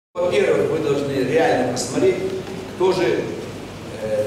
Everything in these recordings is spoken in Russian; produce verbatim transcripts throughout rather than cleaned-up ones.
Во-первых, вы должны реально посмотреть, кто же э,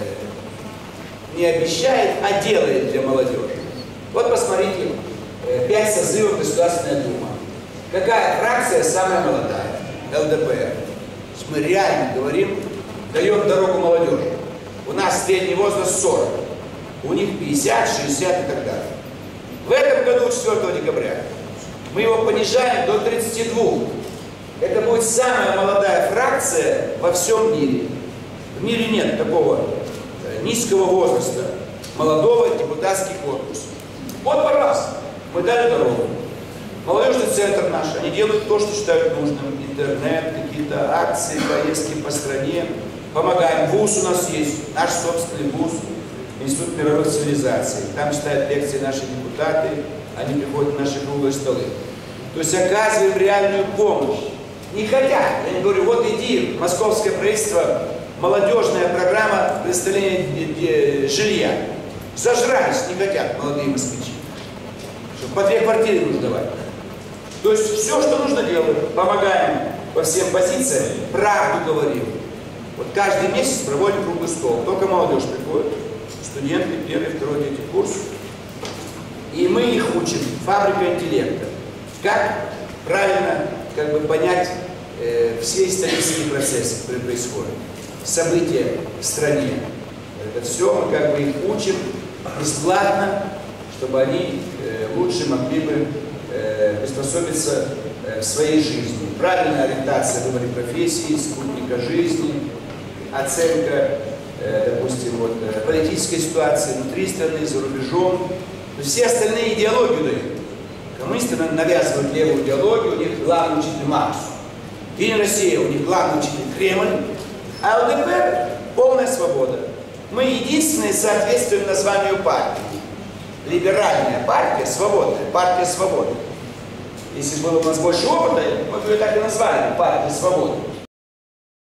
не обещает, а делает для молодежи. Вот посмотрите, э, пять созывов Государственная Дума. Какая фракция самая молодая? эл дэ пэ эр. Мы реально говорим, даем дорогу молодежи. У нас средний возраст сорок, у них пятьдесят, шестьдесят и так далее. В этом году, четвёртого декабря, мы его понижаем до тридцати двух. Это будет самая молодая фракция во всем мире. В мире нет такого низкого возраста молодого депутатский корпус. Вот, пожалуйста, мы дали дорогу. Молодежный центр наш, они делают то, что считают нужным. Интернет, какие-то акции, поездки по стране. Помогаем. Вуз у нас есть, наш собственный вуз, Институт мировых цивилизаций. Там читают лекции наши депутаты, они приходят на наши круглые столы. То есть оказываем реальную помощь. Не хотят. Я не говорю, вот иди, московское правительство, молодежная программа предоставления жилья. Зажрались, не хотят молодые москвичи. Что по две квартиры нужно давать. То есть все, что нужно делать, помогаем по всем позициям, правду говорим. Вот каждый месяц проводим круглый стол. Только молодежь приходит, студенты, первый, второй, третий курс. И мы их учим. Фабрика интеллекта. Как правильно как бы понять э, все исторические процессы, которые происходят, события в стране. Это все мы как бы их учим бесплатно, чтобы они э, лучше могли бы э, приспособиться э, в своей жизни. Правильная ориентация в выборе профессии, спутника жизни, оценка, э, допустим, вот, э, политической ситуации внутри страны, за рубежом. Но все остальные идеологии дают. Коммунисты навязывают левую идеологию, у них главный учитель Маркс. Единая Россия, у них главный учитель Кремль. А эл дэ пэ эр полная свобода. Мы единственные соответствуем названию партии. Либеральная партия, свободная, партия свободы. Если было у нас больше опыта, мы бы ее так и назвали, партия свободы.